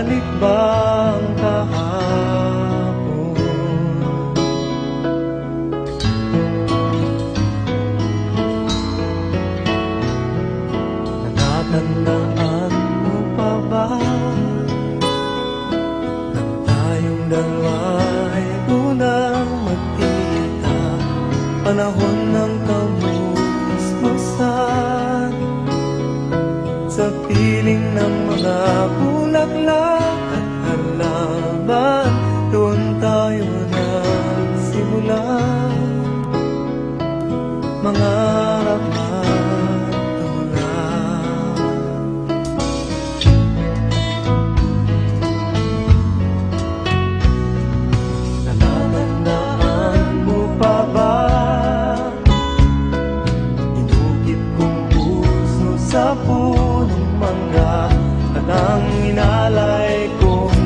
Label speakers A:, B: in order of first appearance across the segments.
A: babalik ba ang kahapon? Natatandaan mo pa ba nang tayong dalawa ay unang magkita? Panahon ng kamusmusan sa piling ng mga bulaklak at halaman, doon tayo nagsimula mangarap magtulad. Natatandaan mo pa ba inukit kong puso sa punong mangga at ang inalay kong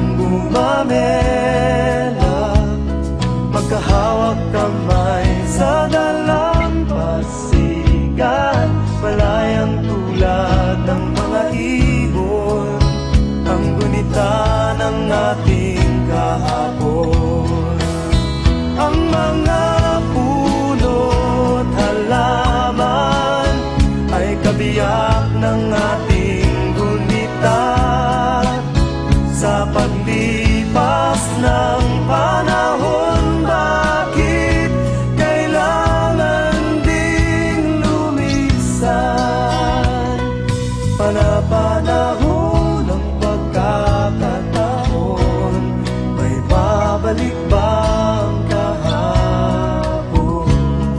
A: gumamela, magkahawak kamay sa dalampasigan, malayang tulad ng mga ibon, ang gunita ng ating kahapon. Ang mga puno't halaman ay kabiyak ng ating gunita sa paglipas ng panahon. Bakit kailangan ding lumisan? Panapanahon ng pagkakataon, may babalik ba ang kahapon?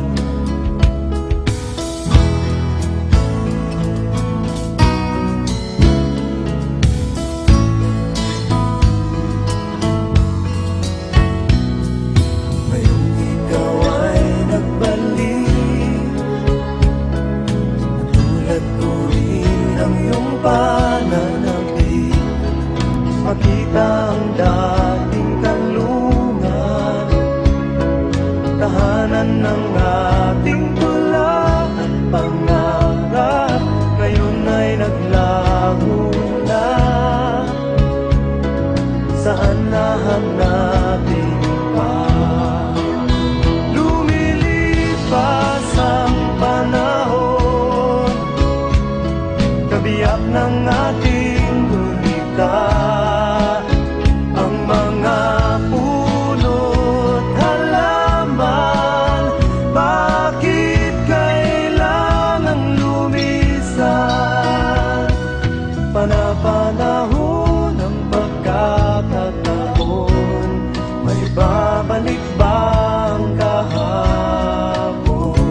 A: Ngayong ikaw ay nagbalik, natulad ko rin ang iyong pananabik, makita ang dating kanlungan, tahanan ng ating tula at pangarap, ngayon ay naglaho na. Saan nahanapin pa? Lumilipas ang panahon, kabiyak ng ating gunita, ang mga puno't halaman. Bakit kailangang lumisan? Panapanahon ng pagkakataon, may babalik ba ang kahapon?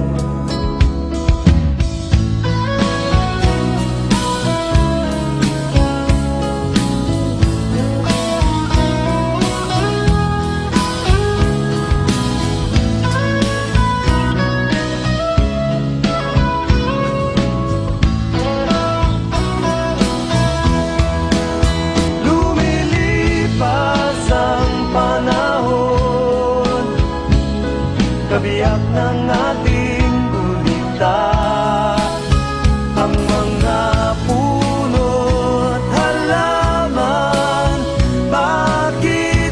A: Lumilipas ang panahon, kabiyak ng ating gunita, ang mga puno't halaman. Bakit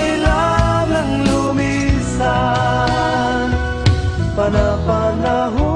A: kailangang lumisan? Panapanahon